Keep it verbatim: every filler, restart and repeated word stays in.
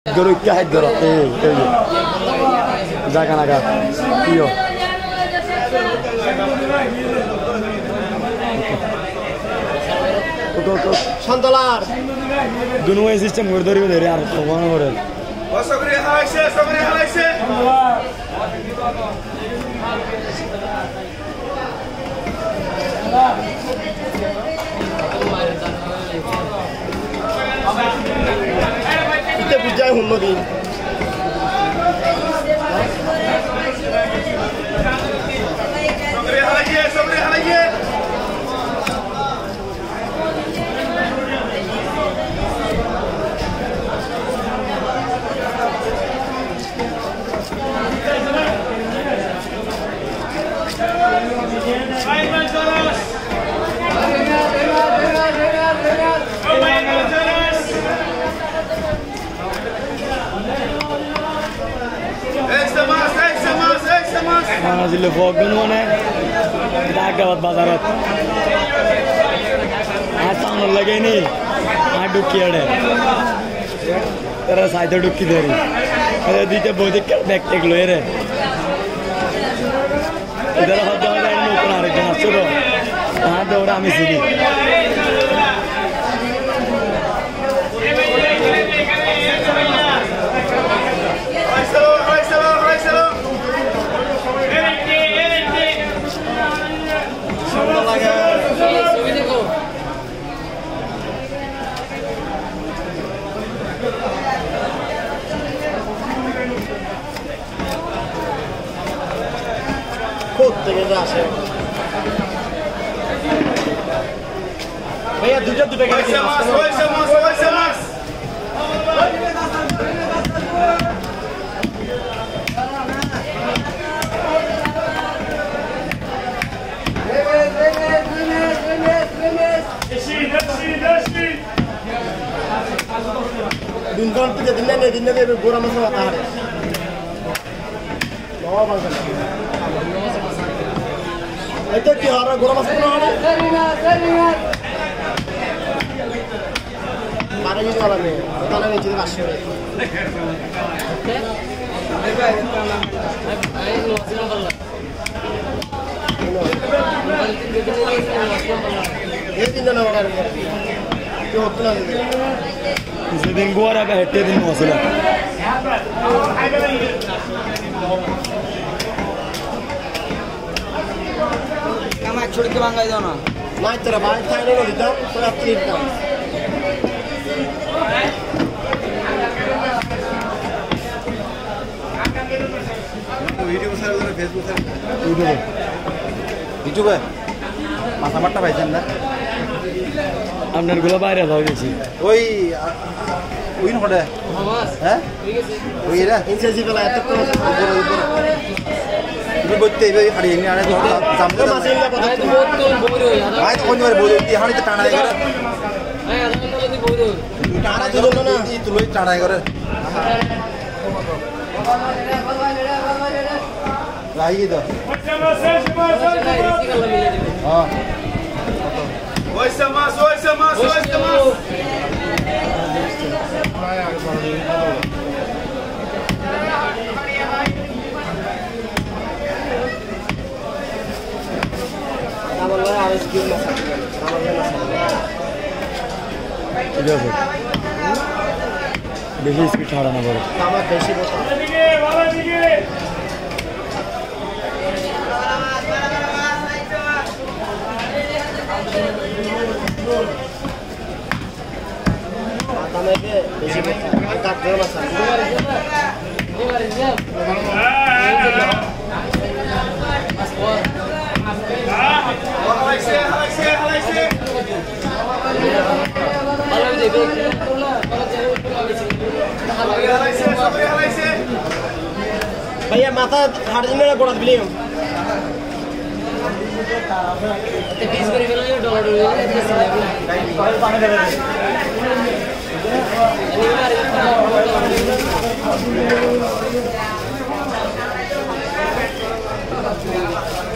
Guru kahit guru, eh, eh, jaga naga, iyo. Kok kok santalar. Dunu ini sistem murder itu dari arah mana murder? Oh, sabri halayse, sabri halayse. Kita bujai humodin. Sabri halayse, sabri halayse. Mana sih lepas gun mana? Kita agak bazarat. Asal nol lagi ni, aduk kian deh. Terus saya aduk kian deh. Kalau di tu boleh kat back take loh ya. Idah lah dah dah ini bukan hari jenas suruh. हाँ तो उड़ा मिसी दी भैया दूसरा दूसरा क्या है? मास, वैसे मास, वैसे मास। दिन कौन तुझे दिन ने दिन ने गोरा मसाला आता है। नवा बंगला। ऐसे क्या हो रहा है गोरा मसाला ना? Mana ni kalau ni, kalau ni jadi kasih. Ini tindak nak makan apa? Itu hotel ni. Sedang gua ada hete din masalah. Kamu छोड़ के मांगा जाओ ना. मैं तेरा भाई था नहीं लोग इधर, थोड़ा प्लीज था. YouTube masa mata baijan na amnar gulo bayre law gechi oi ওই নড়ে হ্যাঁ ঠিক আছে ওইরা ইনসেসি ফেলা এত উপর উপর তুমি বলতে এই হাড়ি নি আরে তো জামতে মাসিলা কথা বহুত তো বইরো ভাই তো কোনবার বইরো এই হাড়ি তো টানা করে ভাই আদম তো বইরো টানা দিল না এই তুই টানা করে রাই দো हां ওইসা মাস ওইসা মাস ওইসা মাস আমাদের আর স্কিল না আমাদের না ঠিক আছে বেশি স্পিড ছাড়া না বড় আমার বেশি বড় দিকে ভালো দিকে Atame ke besi angkat ke masa. Halayse, halayse, halayse. Halayse, sabri halayse. Bhaiya mata hard din na goda biliam. ते बीस करे गेलो डॉलर डॉलर पानी दे दे